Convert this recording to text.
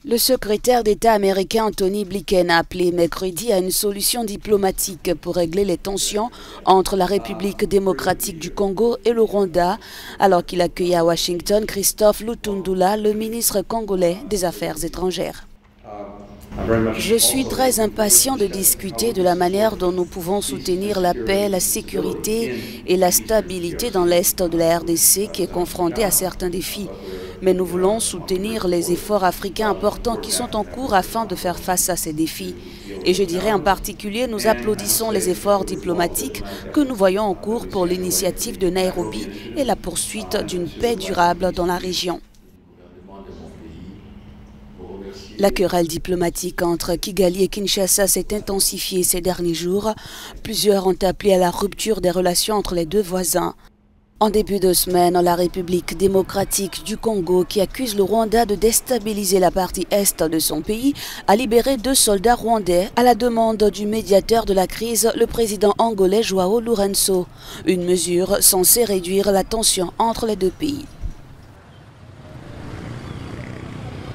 Le secrétaire d'État américain Antony Blinken a appelé mercredi à une solution diplomatique pour régler les tensions entre la République démocratique du Congo et le Rwanda, alors qu'il accueillait à Washington Christophe Lutundula, le ministre congolais des Affaires étrangères. Je suis très impatient de discuter de la manière dont nous pouvons soutenir la paix, la sécurité et la stabilité dans l'Est de la RDC qui est confronté à certains défis. Mais nous voulons soutenir les efforts africains importants qui sont en cours afin de faire face à ces défis. Et je dirais en particulier, nous applaudissons les efforts diplomatiques que nous voyons en cours pour l'initiative de Nairobi et la poursuite d'une paix durable dans la région. La querelle diplomatique entre Kigali et Kinshasa s'est intensifiée ces derniers jours. Plusieurs ont appelé à la rupture des relations entre les deux voisins. En début de semaine, la République démocratique du Congo, qui accuse le Rwanda de déstabiliser la partie est de son pays, a libéré 2 soldats rwandais à la demande du médiateur de la crise, le président angolais João Lourenço. Une mesure censée réduire la tension entre les deux pays.